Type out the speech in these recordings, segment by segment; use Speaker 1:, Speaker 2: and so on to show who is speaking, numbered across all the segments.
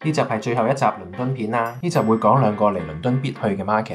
Speaker 1: 呢集係最後一集倫敦片啦，呢集會講2個嚟倫敦必去嘅 market。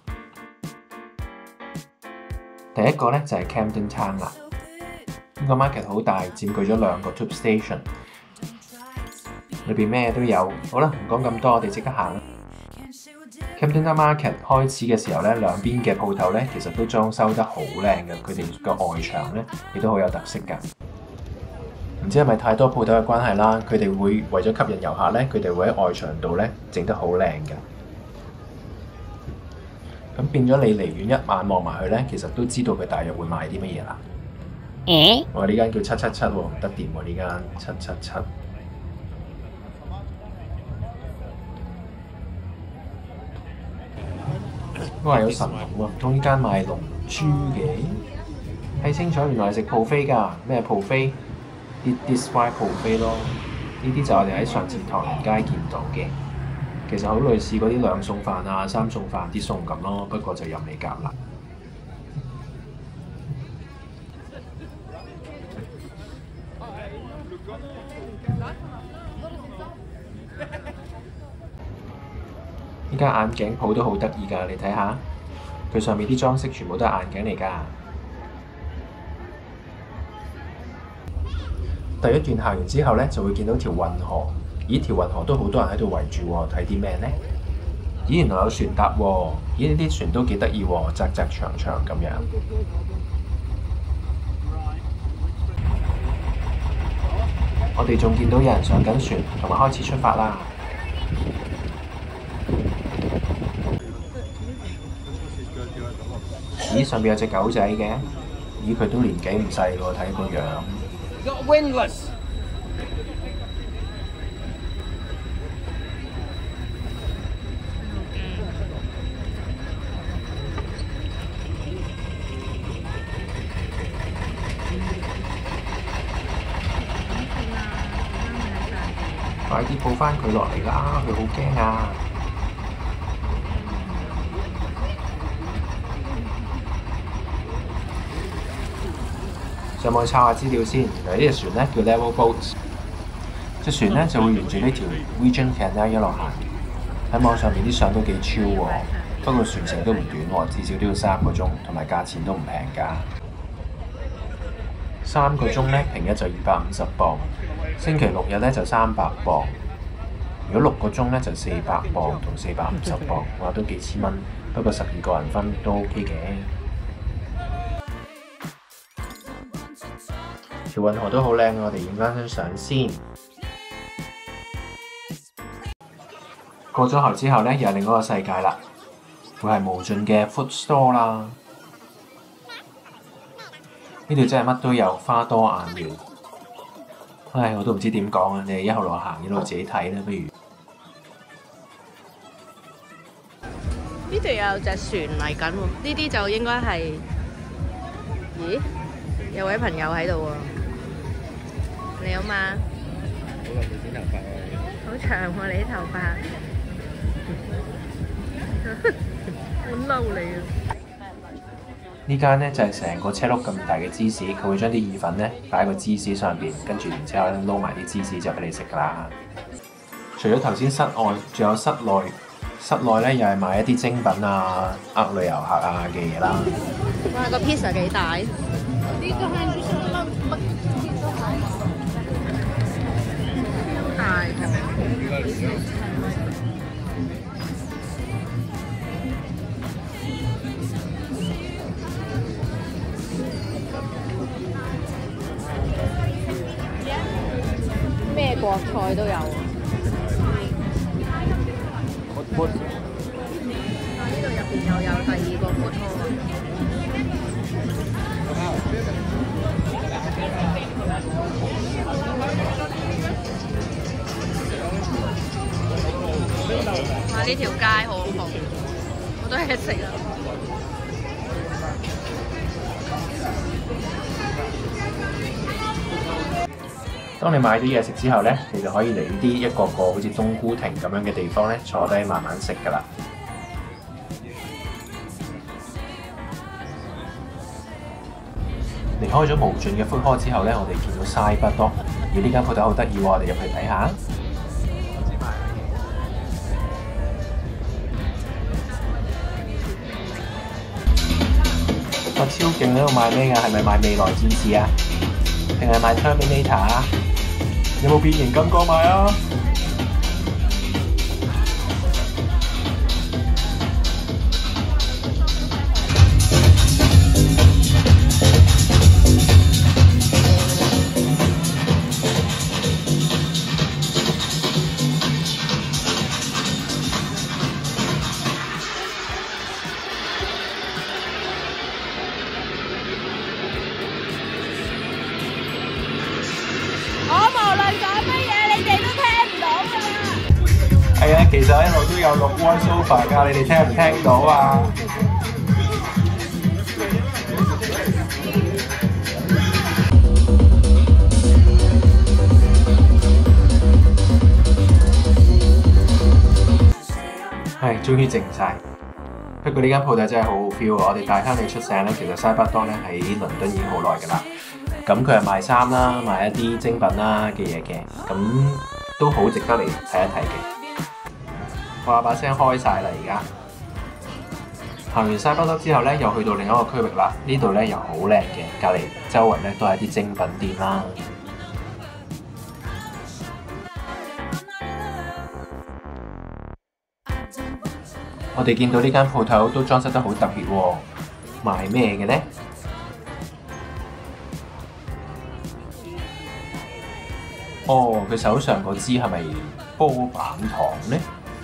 Speaker 1: 第一個咧就係 Camden Town 啦，呢個 market 好大，佔據咗2個 tube station， 裏邊咩都有。好啦，唔講咁多，我哋即刻行啦。Camden Town Market 開始嘅時候咧，兩邊嘅鋪頭咧其實都裝修得好靚嘅，佢哋個外牆咧亦都好有特色㗎。唔知係咪太多鋪頭嘅關係啦，佢哋會為咗吸引遊客咧，佢哋會喺外牆度咧整得好靚嘅。咁變咗你離遠一眼望埋去咧，其實都知道佢大約會賣啲乜嘢啦。我呢間叫777喎，唔得掂喎呢間777。都話有神龍喎，唔通呢間賣龍珠嘅？睇清楚，原來係食 buffet㗎，咩 buffet？ This why buffet 咯，呢啲就我哋喺上次唐人街見到嘅。其實好類似嗰啲2餸飯啊、3餸飯啲餸咁咯，不過就任你夾啦。呢間眼鏡鋪都好得意㗎，你睇下，佢上面啲裝飾全部都係眼鏡嚟㗎。第一段行完之後呢，就會見到條運河。咦，條運河都好多人喺度圍住喎，睇啲咩呢？咦，原來有船搭喎。咦，呢啲船都幾得意喎，窄窄長長咁樣。我哋仲見到有人上緊船，同埋開始出發啦。咦，上邊有隻狗仔嘅。咦，佢都年紀唔細喎，睇個樣。快啲抱返佢落嚟啦！佢好驚啊！上網抄下資料先，原來呢隻船咧叫 Level Boat， 隻船咧就會沿住呢條 Regent Canal 一路行。喺網上面啲相都幾超喎，不過船程都唔短喎，至少都要3個鐘，同埋價錢都唔平㗎。3個鐘咧，平日就250磅，星期6日咧就300磅。如果6個鐘咧就400磅同450磅，哇都幾千蚊。不過12個人分都 OK 嘅。條運河都好靚，我哋影返張相先。過咗河之後咧，又係另一個世界啦，會係無盡嘅 food store 啦。呢度真係乜都有，花多眼亂。唉，我都唔知點講啊！你哋一路行一路自己睇啦，不如。
Speaker 2: 呢度有隻船嚟緊喎，呢啲就應該係，咦？有位朋友喺度喎。你好嘛？
Speaker 3: 好耐冇剪頭髮喎。
Speaker 2: 好長喎，你啲頭髮。好嬲你啊！
Speaker 1: 呢間呢就係成個車轆咁大嘅芝士，佢會將啲意粉呢擺喺個芝士上邊，跟住然之後咧撈埋啲芝士就俾你食㗎啦。除咗頭先室外，仲有室內。室內呢又係賣一啲精品啊、旅遊客啊嘅嘢啦。
Speaker 2: 哇！個 pizza 幾大？大㗎。咩國菜都有。呢度入邊又有第2個 food hall。哇！呢條街好紅，好多嘢食啊！
Speaker 1: 當你買咗嘢食之後呢，你就可以嚟呢啲一個個好似冬菇亭咁樣嘅地方呢，坐低慢慢食㗎啦。離開咗無盡嘅food hall之後呢，我哋見到西北多，而呢間鋪頭好得意喎，我哋入去睇下。 超勁喺度賣咩㗎？係咪賣未來戰士啊？定係賣 Terminator 啊？有冇變形金剛賣啊？係啊，其實一路都有錄 voice over 㗎，你哋聽唔聽到啊？係，終於靜晒。不過呢間鋪頭真係好好 feel 啊！我哋大坑里出聲咧，其實西北當咧喺倫敦已經好耐㗎啦。咁佢係賣衫啦，賣一啲精品啦嘅嘢嘅，咁都好值得嚟睇一睇嘅。我把聲開晒啦，而家行完西北德之後咧，又去到另一個區域啦。呢度咧又好靚嘅，隔離周圍咧都係啲精品店啦。我哋見到呢間鋪頭都裝飾得好特別喎，賣咩嘅呢？哦，佢手上嗰支係咪波板糖呢？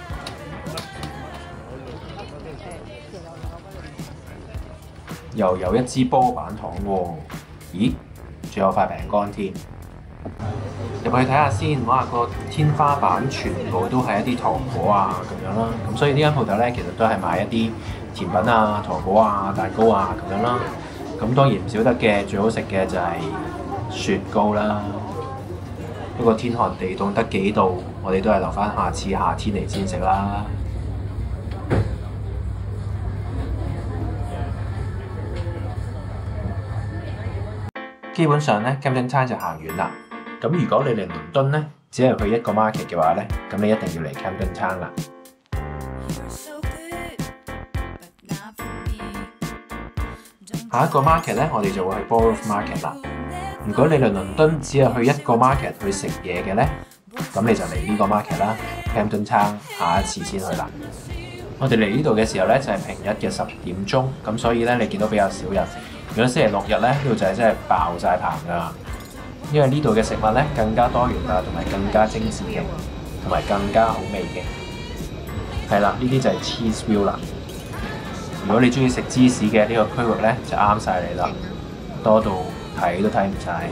Speaker 1: 又有一支波板糖喎，咦？仲有塊餅乾添。入去睇下先，哇！個天花板全部都係一啲糖果啊咁樣啦。咁所以呢間鋪頭咧，其實都係賣一啲甜品啊、糖果啊、蛋糕啊咁樣啦。咁當然唔少得嘅，最好食嘅就係雪糕啦。不過天寒地凍得幾度，我哋都係留翻下次夏天嚟先食啦。基本上咧 Camden Town 就行完啦。咁如果你嚟倫敦咧，只係去一個 market 嘅話咧，咁你一定要嚟 Camden Town 啦。下一個 market 咧，我哋就會去 Borough Market 啦。如果你嚟倫敦只係去一個 market 去食嘢嘅咧，咁你就嚟呢個 market 啦 ，Camden Town 下一次先去啦。我哋嚟呢度嘅時候咧，就係平日嘅10點鐘，咁所以咧你見到比較少人。如果星期六日咧，呢度就係真係爆晒棚㗎，因為呢度嘅食物咧更加多元化，同埋更加精緻嘅，同埋更加好味嘅。係啦，呢啲就係 cheese wheel 啦。如果你中意食芝士嘅呢個區域咧，就啱晒你啦，多到睇都睇唔晒。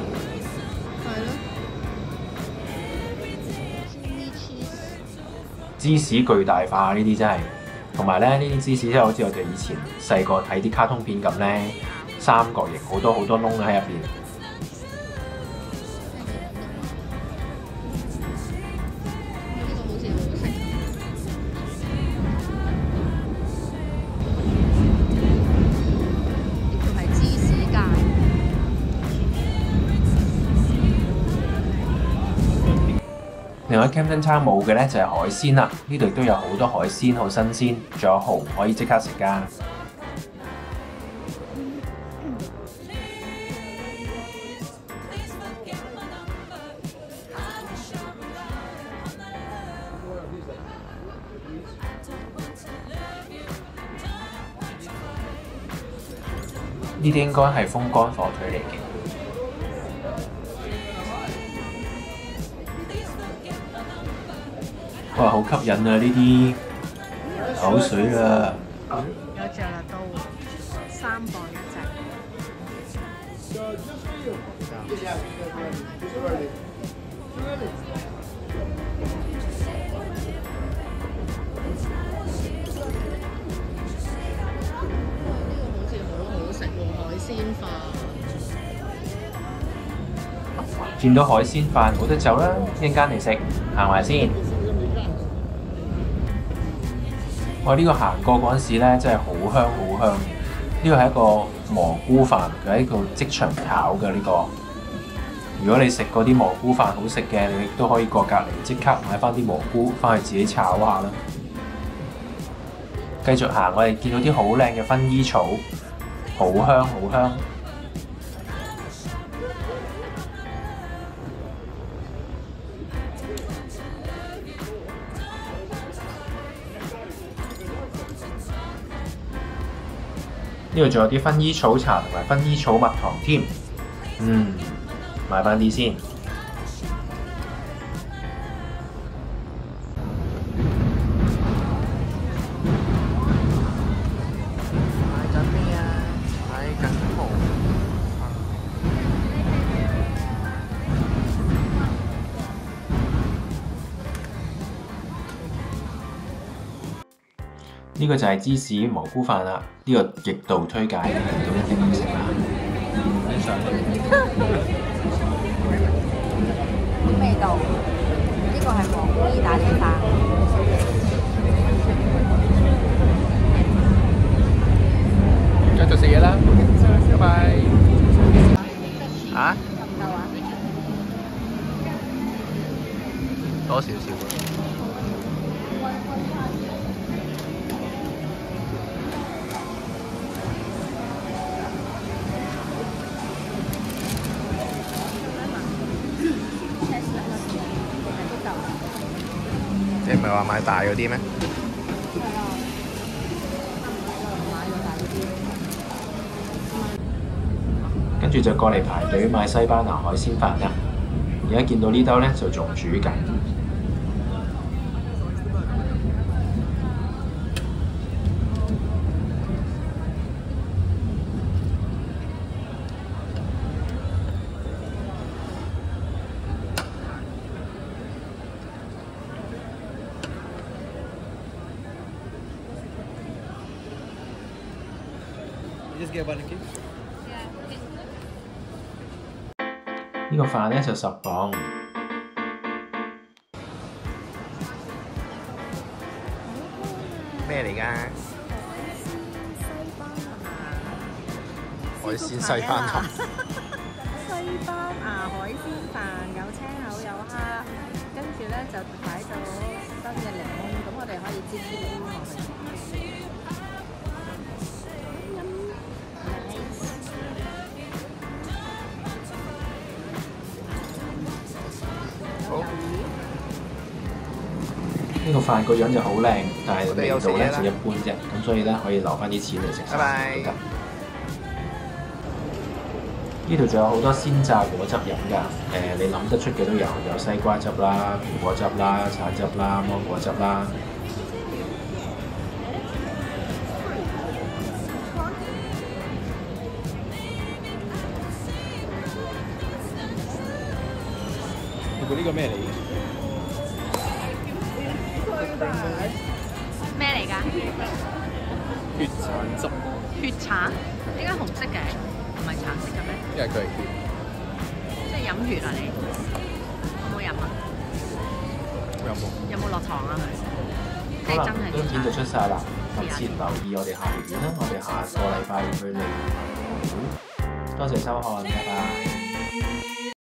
Speaker 1: 芝士巨大化呢啲真係，同埋咧呢啲芝士即係好似我哋以前細個睇啲卡通片咁咧。三角形好多窿喺入邊。
Speaker 2: 呢條係芝士街。
Speaker 1: 另外 Camden Town 冇嘅咧就係海鮮啦，呢度亦都有好多海鮮，好新鮮，仲有蠔可以即刻食㗎。呢啲應該係風乾火腿嚟嘅。哇，好吸引啊！呢啲口水啊！
Speaker 2: 有隻辣刀，3磅一隻。
Speaker 1: 見到海鮮飯冇得走啦，一陣間嚟食，行埋先。我呢個行過嗰陣時咧，真係好香好香。呢個係一個蘑菇飯，佢喺度即場炒嘅呢個。如果你食嗰啲蘑菇飯好食嘅，你亦都可以過隔離即刻買翻啲蘑菇翻去自己炒下啦。繼續行，我哋見到啲好靚嘅薰衣草， 好香好香。呢度仲有啲薰衣草茶同埋薰衣草蜜糖添，買翻啲先。
Speaker 3: 買緊咩啊？買緊毛。
Speaker 1: 呢個就係芝士蘑菇飯啦，呢個極度推介，嚟到一定要食啦。
Speaker 2: 味道，呢個係蘑菇意大利飯。
Speaker 3: 繼續食嘢啦，拜拜。啊？
Speaker 2: 夠啊？
Speaker 3: 多少少。你唔係話買大嗰啲咩？
Speaker 1: 跟住就過嚟排隊買西班牙海鮮飯啦。而家見到呢兜呢，就仲煮緊。
Speaker 3: Just get one cake.
Speaker 1: 呢個飯呢就10磅。
Speaker 3: 咩嚟㗎？海鮮西班牙。
Speaker 2: 西班牙海鮮飯有青口有蝦，跟住咧就擺咗新嘅檸檬，咁我哋可以擠啲檸檬落去。
Speaker 3: 好。
Speaker 1: 呢個飯個樣就好靚，但係味道咧
Speaker 3: 我哋有食嘢啦
Speaker 1: 就一般啫，咁所以咧可以留翻啲錢嚟食
Speaker 3: 拜拜
Speaker 1: 都得。呢度仲有好多鮮榨果汁飲㗎，你諗得出嘅都有，有西瓜汁啦、蘋果汁啦、橙汁啦、芒果汁啦。
Speaker 3: 呢個咩嚟嘅？
Speaker 2: 咩嚟㗎？
Speaker 3: 血橙汁。
Speaker 2: 血橙？點解紅色嘅？唔係橙色嘅咩？
Speaker 3: 因為佢係血。
Speaker 2: 即係飲血啊你？有冇飲啊？
Speaker 3: 有冇？
Speaker 2: 有冇落糖啊佢？
Speaker 1: 好啦，
Speaker 2: 真係
Speaker 1: 啲片就出晒啦，密切留意我哋下條片啦，我哋下個禮拜會去利華。多謝收看，拜拜。